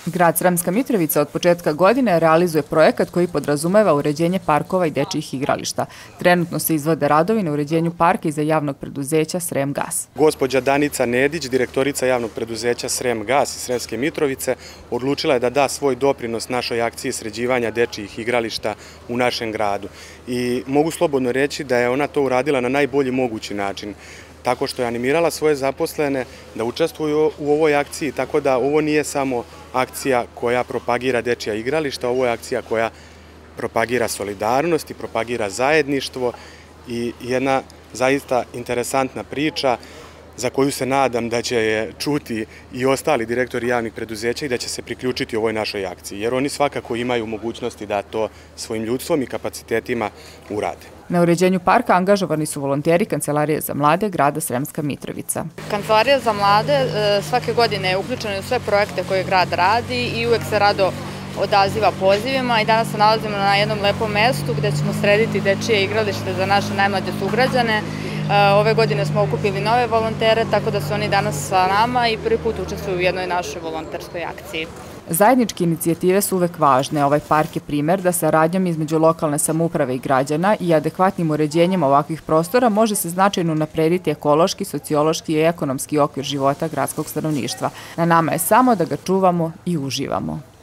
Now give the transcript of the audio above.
Grad Sremska Mitrovica od početka godine realizuje projekat koji podrazumeva uređenje parkova i dečijih igrališta. Trenutno se izvode radovi na uređenju parka iza javnog preduzeća Sremgas. Gospođa Danica Nedić, direktorica javnog preduzeća Sremgas iz Sremske Mitrovice, odlučila je da da svoj doprinos našoj akciji sređivanja dečijih igrališta u našem gradu. I mogu slobodno reći da je ona to uradila na najbolji mogući način, tako što je animirala svoje zaposlene da učestvuju u ovoj akciji, tako da ovo nije samo akcija koja propagira dečija igrališta, ovo je akcija koja propagira solidarnost i propagira zajedništvo i jedna zaista interesantna priča za koju se nadam da će je čuti i ostali direktori javnih preduzeća i da će se priključiti ovoj našoj akciji, jer oni svakako imaju mogućnosti da to svojim ljudstvom i kapacitetima urade. Na uređenju parka angažovani su volonteri Kancelarije za mlade grada Sremska Mitrovica. Kancelarija za mlade svake godine je uključena u sve projekte koje grad radi i uvek se rado odaziva pozivima i danas se nalazimo na jednom lepom mestu gde ćemo srediti dečije igralište za naše najmlađe sugrađane. Ove godine smo okupili nove volontere, tako da su oni danas sa nama i prvi put učestvuju u jednoj našoj volonterskoj akciji. Zajedničke inicijative su uvek važne. Ovaj park je primer da saradnjom između lokalne samouprave i građana i adekvatnim uređenjem ovakvih prostora može se značajno unaprediti ekološki, sociološki i ekonomski okvir života gradskog stanovništva. Na nama je samo da ga čuvamo i uživamo.